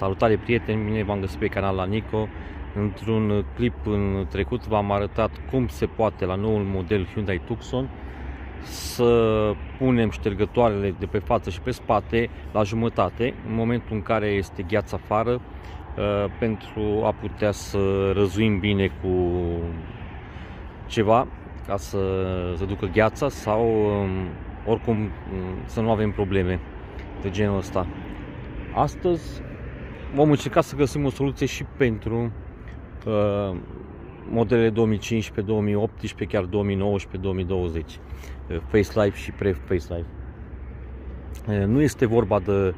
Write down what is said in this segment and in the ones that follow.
Salutare prieteni, bine v-am găsit pe canal la Nico. Într-un clip în trecut v-am arătat cum se poate la noul model Hyundai Tucson să punem ștergătoarele de pe față și pe spate la jumătate, în momentul în care este gheață afară, pentru a putea să răzuim bine cu ceva ca să ducă gheața sau oricum să nu avem probleme de genul ăsta. Astăzi vom încerca să găsim o soluție și pentru modelele 2015, 2018, chiar 2019, 2020, Facelife și pre-Facelife. Nu este vorba de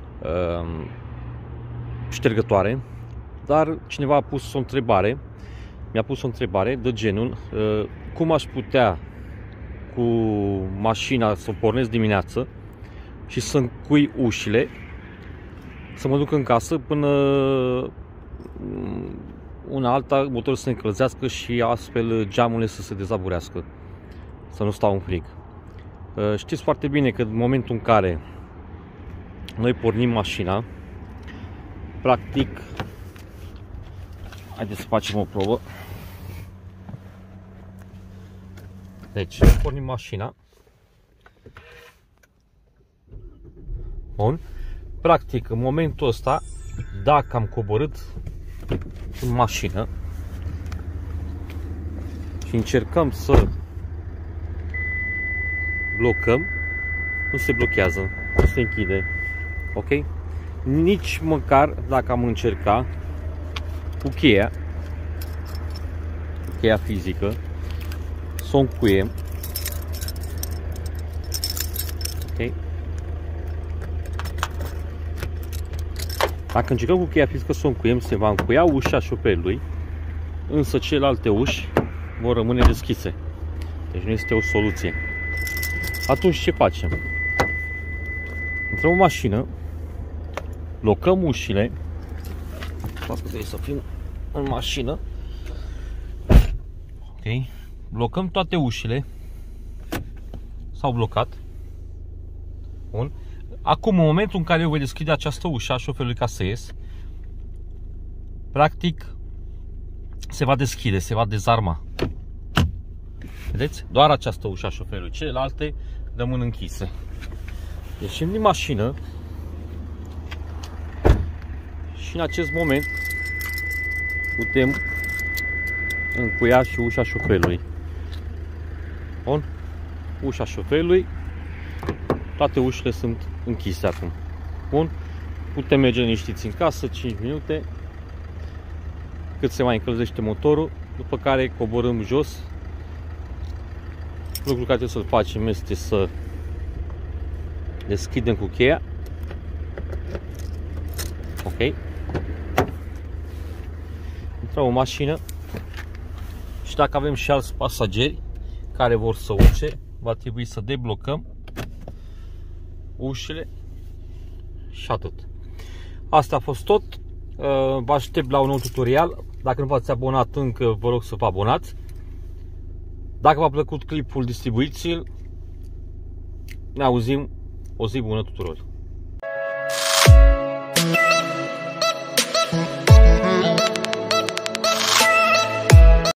ștergătoare, dar cineva a pus o întrebare, mi-a pus o întrebare de genul cum aș putea cu mașina să o pornesc dimineață și să încui ușile, să mă duc în casă până una alta, motorul să se încălzească și astfel geamurile să se dezaburească, să nu stau în frig. Știți foarte bine că în momentul în care noi pornim mașina, practic, haideți să facem o probă. Deci, pornim mașina. Bun. Practic, în momentul ăsta, dacă am coborât în mașină și încercăm să blocăm, nu se blochează, nu se închide. Ok? Nici măcar dacă am încercat cu cheia fizică să o încuiem. Ok? Dacă încercăm cu cheia fizică să o încuiem, se va încuia ușa șoferului, însă celelalte uși vor rămâne deschise. Deci nu este o soluție. Atunci ce facem? Intrăm în mașină, blocăm ușile. Trebuie să fim în mașină. Ok. Blocăm toate ușile. S-au blocat. Bun. Acum, în momentul în care eu voi deschide această ușă a șoferului ca să ies, practic se va deschide, se va dezarma. Vedeți? Doar această ușă a șoferului, celelalte rămân închise. Ieșim din mașină și în acest moment putem încuia și ușa șoferului. Bun? Ușa șoferului, toate ușile sunt închise acum. Bun? Putem merge liniștiți în casă 5 minute cât se mai încălzește motorul, după care coborâm jos. Lucrul care trebuie să-l facem este să deschidem cu cheia. Ok. Intrăm în mașină și dacă avem și alți pasageri care vor să urce, va trebui să deblocăm ușile și atât. Asta a fost tot. Vă aștept la un nou tutorial. Dacă nu v-ați abonat încă, vă rog să vă abonați. Dacă v-a plăcut clipul, distribuiți-l. Ne auzim. O zi bună tuturor!